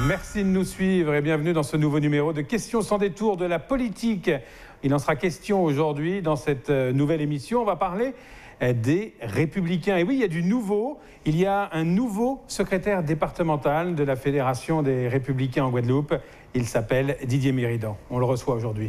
Merci de nous suivre et bienvenue dans ce nouveau numéro de Questions sans détour de la politique. Il en sera question aujourd'hui dans cette nouvelle émission. On va parler des Républicains. Et oui, il y a du nouveau. Il y a un nouveau secrétaire départemental de la Fédération des Républicains en Guadeloupe. Il s'appelle Didier Méridan. On le reçoit aujourd'hui.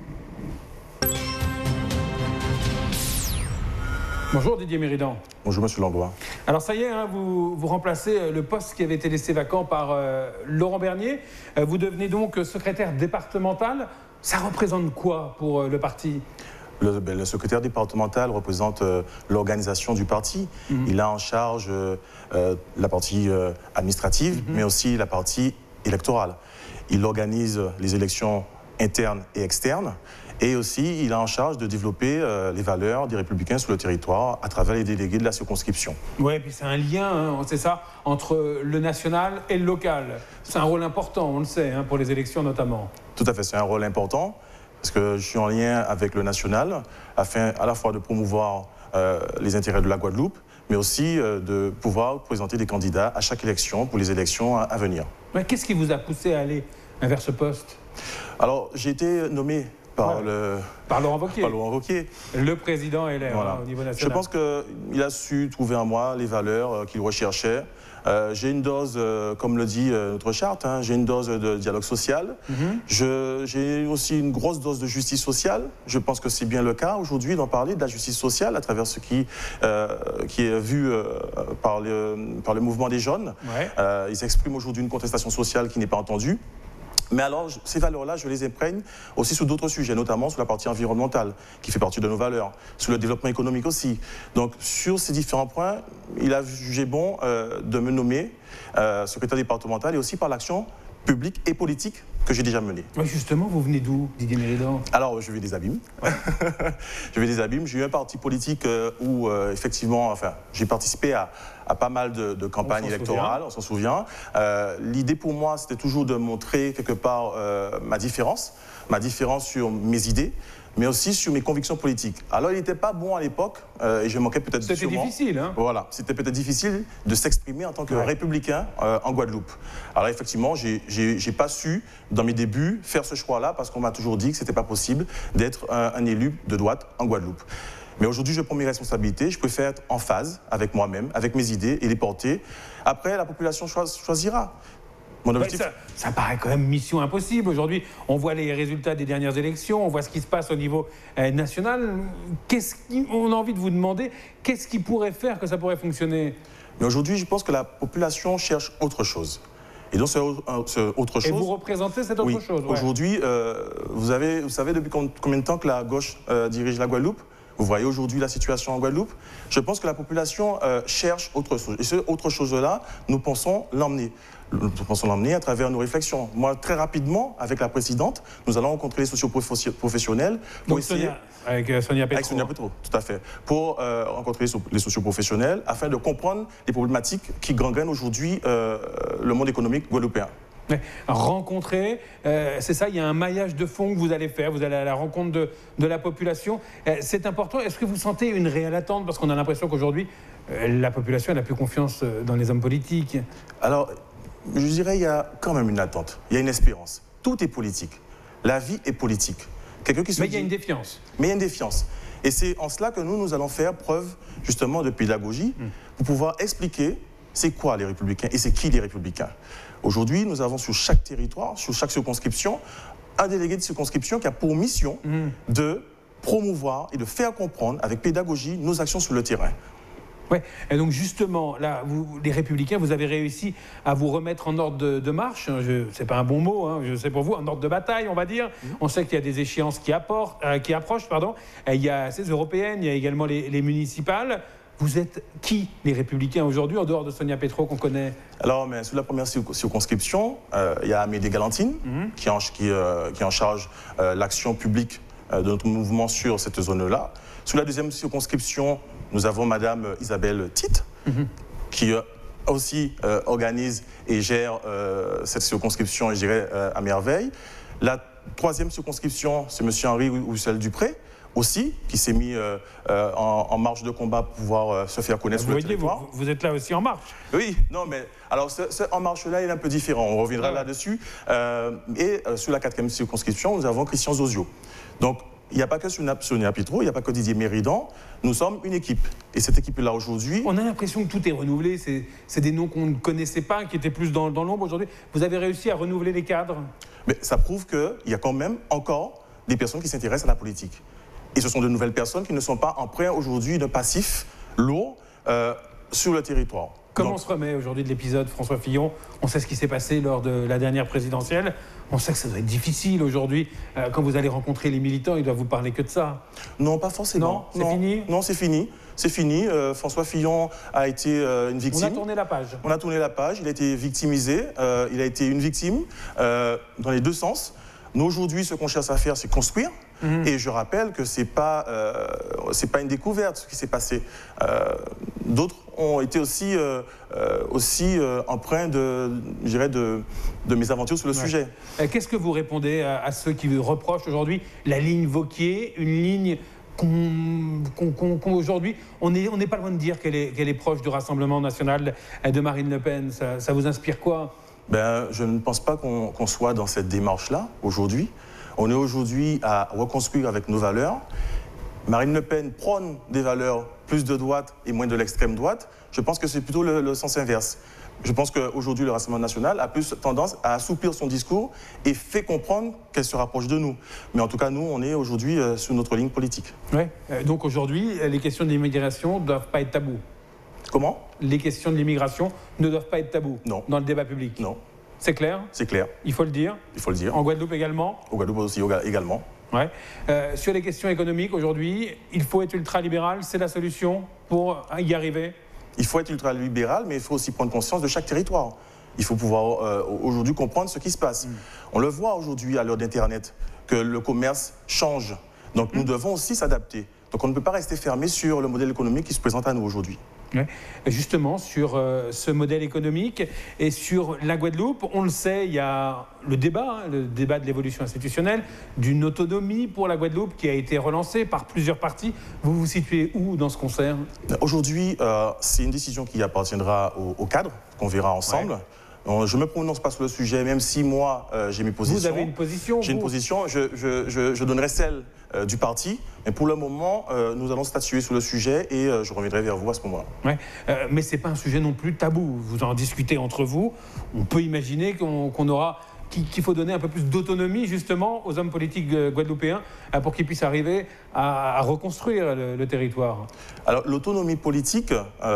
Bonjour Didier Méridan. Bonjour Monsieur Langlois. Alors ça y est, hein, vous remplacez le poste qui avait été laissé vacant par Laurent Bernier. Vous devenez donc secrétaire départemental. Ça représente quoi pour le parti ? Le secrétaire départemental représente l'organisation du parti. Il a en charge la partie administrative, mais aussi la partie électorale. Il organise les élections internes et externes. Et aussi, il a en charge de développer les valeurs des Républicains sur le territoire à travers les délégués de la circonscription. Oui, et puis c'est un lien, hein, c'est ça, entre le national et le local. C'est un rôle important, on le sait, hein, pour les élections notamment. Tout à fait, c'est un rôle important parce que je suis en lien avec le national afin à la fois de promouvoir les intérêts de la Guadeloupe, mais aussi de pouvoir présenter des candidats à chaque élection pour les élections à venir. Ouais, qu'est-ce qui vous a poussé à aller vers ce poste ? Alors, j'ai été nommé par Laurent Wauquiez. Le président LR, voilà. Au niveau national. Je pense qu'il a su trouver en moi les valeurs qu'il recherchait. J'ai une dose, comme le dit notre charte, hein, j'ai une dose de dialogue social. J'ai aussi une grosse dose de justice sociale. Je pense que c'est bien le cas aujourd'hui d'en parler de la justice sociale à travers ce qui est vu par le mouvement des jeunes. Ouais. Ils expriment aujourd'hui une contestation sociale qui n'est pas entendue. Mais alors, ces valeurs-là, je les imprègne aussi sur d'autres sujets, notamment sur la partie environnementale, qui fait partie de nos valeurs, sur le développement économique aussi. Donc, sur ces différents points, il a jugé bon de me nommer secrétaire départemental et aussi par l'action publique et politique que j'ai déjà menée. Oui, justement, vous venez d'où, Didier Méridan ? Alors, je vais des abîmes. Je vais des abîmes. J'ai eu un parti politique où, effectivement, enfin, j'ai participé à pas mal de campagnes électorales, on s'en souvient. L'idée pour moi, c'était toujours de montrer quelque part ma différence sur mes idées, mais aussi sur mes convictions politiques. Alors, il n'était pas bon à l'époque, et je manquais peut-être C'était difficile, hein ? Voilà, c'était peut-être difficile de s'exprimer en tant que républicain en Guadeloupe. Alors, effectivement, j'ai pas su, dans mes débuts, faire ce choix-là, parce qu'on m'a toujours dit que c'était pas possible d'être un élu de droite en Guadeloupe. Mais aujourd'hui, je prends mes responsabilités, je préfère être en phase avec moi-même, avec mes idées et les porter. Après, la population choisira. Mon objectif... ça paraît quand même mission impossible. Aujourd'hui, on voit les résultats des dernières élections, on voit ce qui se passe au niveau national. On a envie de vous demander, qu'est-ce qui pourrait faire que ça pourrait fonctionner ? Mais aujourd'hui, je pense que la population cherche autre chose. Et donc, c'est autre chose. Et vous représentez cette autre chose ? Ouais. Aujourd'hui, vous savez depuis combien de temps que la gauche dirige la Guadeloupe ? Vous voyez aujourd'hui la situation en Guadeloupe. Je pense que la population cherche autre chose. Et ce autre chose-là, nous pensons l'emmener. Nous pensons l'emmener à travers nos réflexions. Moi, très rapidement, avec la présidente, nous allons rencontrer les socioprofessionnels. Donc avec Sonia Petro. Avec Sonia Petro, tout à fait. Pour rencontrer les socioprofessionnels afin de comprendre les problématiques qui gangrènent aujourd'hui le monde économique guadeloupéen. Rencontrer, c'est ça, il y a un maillage de fond que vous allez faire, vous allez à la rencontre de la population. C'est important. Est-ce que vous sentez une réelle attente ? Parce qu'on a l'impression qu'aujourd'hui, la population n'a plus confiance dans les hommes politiques. Alors, je dirais qu'il y a quand même une attente, il y a une espérance. Tout est politique. La vie est politique. Mais il y a une défiance. Mais il y a une défiance. Et c'est en cela que nous allons faire preuve, justement, de pédagogie pour pouvoir expliquer c'est quoi les Républicains et c'est qui les Républicains. Aujourd'hui, nous avons sur chaque territoire, sur chaque circonscription, un délégué de circonscription qui a pour mission de promouvoir et de faire comprendre avec pédagogie nos actions sur le terrain. Ouais. Et donc justement, là, les Républicains, vous avez réussi à vous remettre en ordre de marche. C'est pas un bon mot, hein, je sais pour vous, en ordre de bataille, on va dire. On sait qu'il y a des échéances qui approchent. Il y a ces européennes, il y a également les municipales. Vous êtes qui, les Républicains, aujourd'hui, en dehors de Sonia Petro, qu'on connaît ? Alors, mais sur la première circonscription, il y a Amédée Galantine, qui est en charge l'action publique de notre mouvement sur cette zone-là. Sur la deuxième circonscription, nous avons Madame Isabelle Tite, qui aussi organise et gère cette circonscription, je dirais, à merveille. La troisième circonscription, c'est M. Henri Roussel-Dupré, aussi, qui s'est mis en marche de combat pour pouvoir se faire connaître sur le territoire. Vous êtes là aussi en marche. Oui, non, mais alors ce en marche-là, il est un peu différent. On reviendra là-dessus. Et sur la 4e circonscription, nous avons Christian Zozio. Donc, il n'y a pas que Sonia Pitro, il n'y a pas que Didier Méridan. Nous sommes une équipe. Et cette équipe-là, aujourd'hui... On a l'impression que tout est renouvelé. C'est des noms qu'on ne connaissait pas, qui étaient plus dans l'ombre aujourd'hui. Vous avez réussi à renouveler les cadres? Mais ça prouve qu'il y a quand même encore des personnes qui s'intéressent à la politique. Et ce sont de nouvelles personnes qui ne sont pas empreintes aujourd'hui d'un passif lourd sur le territoire. Comment on se remet aujourd'hui de l'épisode François Fillon? On sait ce qui s'est passé lors de la dernière présidentielle. On sait que ça doit être difficile aujourd'hui. Quand vous allez rencontrer les militants, ils doivent vous parler que de ça. Non, pas forcément. Non, c'est fini? Non, c'est fini. C'est fini. François Fillon a été une victime. On a tourné la page. On a tourné la page. Il a été victimisé. Il a été une victime dans les deux sens. Nous, aujourd'hui, ce qu'on cherche à faire, c'est construire. Et je rappelle que ce n'est pas une découverte, ce qui s'est passé. D'autres ont été aussi empreints de mes aventures sur le sujet. Qu'est-ce que vous répondez à ceux qui vous reprochent aujourd'hui la ligne Wauquiez, une ligne qu'aujourd'hui, on n'est pas loin de dire qu'elle est proche du Rassemblement national de Marine Le Pen. Ça vous inspire quoi? Je ne pense pas qu'on soit dans cette démarche-là aujourd'hui. On est aujourd'hui à reconstruire avec nos valeurs. Marine Le Pen prône des valeurs plus de droite et moins de l'extrême droite. Je pense que c'est plutôt le sens inverse. Je pense qu'aujourd'hui, le Rassemblement national a plus tendance à assouplir son discours et fait comprendre qu'elle se rapproche de nous. Mais en tout cas, nous, on est aujourd'hui sur notre ligne politique. Ouais. Donc aujourd'hui, les questions de l'immigration ne doivent pas être taboues. Comment? Les questions de l'immigration ne doivent pas être taboues dans le débat public. Non. C'est clair? C'est clair. Il faut le dire? Il faut le dire. En Guadeloupe également? En Guadeloupe aussi également. Ouais. Sur les questions économiques, aujourd'hui, il faut être ultralibéral, c'est la solution pour y arriver? Il faut être ultralibéral, mais il faut aussi prendre conscience de chaque territoire. Il faut pouvoir aujourd'hui comprendre ce qui se passe. On le voit aujourd'hui à l'heure d'Internet, que le commerce change. Donc nous devons aussi s'adapter. Donc on ne peut pas rester fermé sur le modèle économique qui se présente à nous aujourd'hui. Ouais. Justement, sur ce modèle économique et sur la Guadeloupe, on le sait, il y a le débat de l'évolution institutionnelle, d'une autonomie pour la Guadeloupe qui a été relancée par plusieurs partis. Vous vous situez où dans ce concert? Aujourd'hui, c'est une décision qui appartiendra au cadre, qu'on verra ensemble. Ouais. Je ne me prononce pas sur le sujet, même si moi, j'ai mes positions. Vous avez une position? J'ai une position, je donnerai celle du parti. Mais pour le moment, nous allons statuer sur le sujet et je reviendrai vers vous à ce moment-là. Ouais. Mais ce n'est pas un sujet non plus tabou. Vous en discutez entre vous. On peut imaginer qu'il faut donner un peu plus d'autonomie justement aux hommes politiques guadeloupéens pour qu'ils puissent arriver à reconstruire le territoire. Alors l'autonomie politique,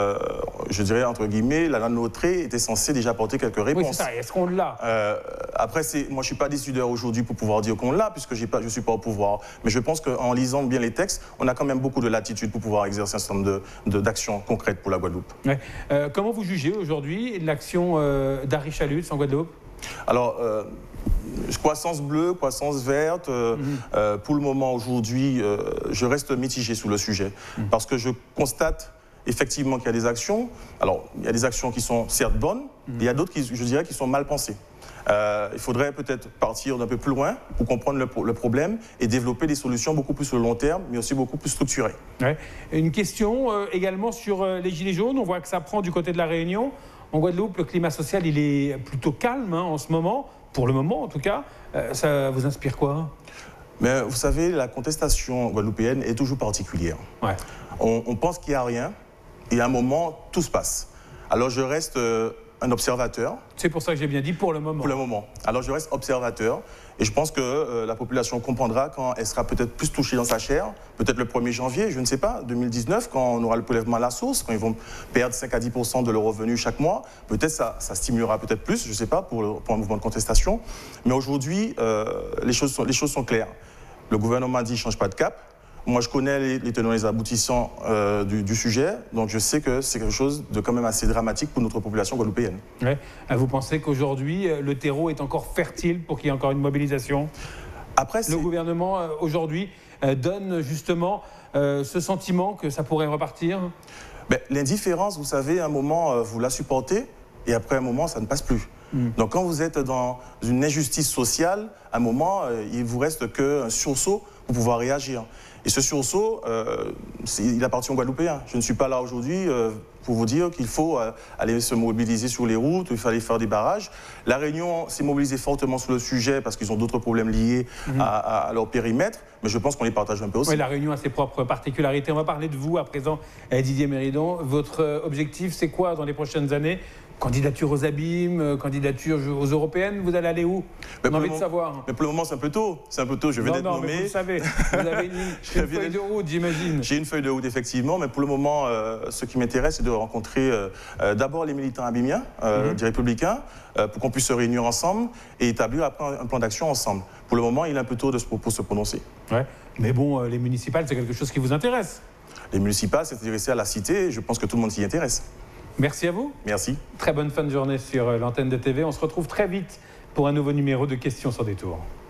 je dirais entre guillemets, la loi Notré était censée déjà apporter quelques réponses. Oui, c'est ça. Est-ce qu'on l'a? Après, moi je ne suis pas décideur aujourd'hui pour pouvoir dire qu'on l'a, puisque je ne suis pas au pouvoir. Mais je pense qu'en lisant bien les textes, on a quand même beaucoup de latitude pour pouvoir exercer un certain nombre d'actions concrètes pour la Guadeloupe. Ouais. Comment vous jugez aujourd'hui l'action d'Harry Chalutz en Guadeloupe? Alors, croissance bleue, croissance verte, pour le moment aujourd'hui, je reste mitigé sur le sujet parce que je constate effectivement qu'il y a des actions. Alors, il y a des actions qui sont certes bonnes, et il y a d'autres qui, je dirais, qui sont mal pensées. Il faudrait peut-être partir d'un peu plus loin pour comprendre le problème et développer des solutions beaucoup plus sur le long terme, mais aussi beaucoup plus structurées. Ouais. Une question également sur les Gilets jaunes. On voit que ça prend du côté de la Réunion. En Guadeloupe, le climat social, il est plutôt calme en ce moment, pour le moment en tout cas. Ça vous inspire quoi? Mais vous savez, la contestation guadeloupéenne est toujours particulière. Ouais. On pense qu'il n'y a rien, et à un moment, tout se passe. Alors je reste un observateur. C'est pour ça que j'ai bien dit pour le moment. Pour le moment. Alors je reste observateur, et je pense que la population comprendra quand elle sera peut-être plus touchée dans sa chair, peut-être le 1er janvier, je ne sais pas, 2019, quand on aura le prélèvement à la source, quand ils vont perdre 5 à 10% de leurs revenus chaque mois, peut-être ça stimulera peut-être plus, je ne sais pas, pour un mouvement de contestation. Mais aujourd'hui, les choses sont claires. Le gouvernement dit qu'il ne change pas de cap. Moi, je connais les tenants et les aboutissants du sujet, donc je sais que c'est quelque chose de quand même assez dramatique pour notre population guadeloupéenne. Ouais. Vous pensez qu'aujourd'hui, le terreau est encore fertile pour qu'il y ait encore une mobilisation? Après, le gouvernement, aujourd'hui, donne justement ce sentiment que ça pourrait repartir? L'indifférence, vous savez, à un moment, vous la supportez, et après un moment, ça ne passe plus. Donc quand vous êtes dans une injustice sociale, à un moment, il ne vous reste qu'un sursaut pour pouvoir réagir. Et ce sursaut, il appartient aux Guadeloupéens. Je ne suis pas là aujourd'hui pour vous dire qu'il faut aller se mobiliser sur les routes, il fallait faire des barrages. La Réunion s'est mobilisée fortement sur le sujet parce qu'ils ont d'autres problèmes liés à leur périmètre, mais je pense qu'on les partage un peu aussi. Oui, la Réunion a ses propres particularités. On va parler de vous à présent, Didier Méridon. Votre objectif, c'est quoi dans les prochaines années ? Candidature aux abîmes, candidature aux européennes, vous allez aller où? On a envie de savoir. Mais pour le moment, c'est un peu tôt. C'est un peu tôt, je vais d'être nommé. Mais vous le savez, vous avez une feuille de route, j'imagine. J'ai une feuille de route, effectivement, mais pour le moment, ce qui m'intéresse, c'est de rencontrer d'abord les militants abimiens, des Républicains, pour qu'on puisse se réunir ensemble et établir après un plan d'action ensemble. Pour le moment, il est un peu tôt pour se prononcer. Ouais. Mais bon, les municipales, c'est quelque chose qui vous intéresse? Les municipales, c'est s'intéresser à la cité, et je pense que tout le monde s'y intéresse. Merci à vous. Merci. Très bonne fin de journée sur l'antenne de TV. On se retrouve très vite pour un nouveau numéro de Questions sans détour.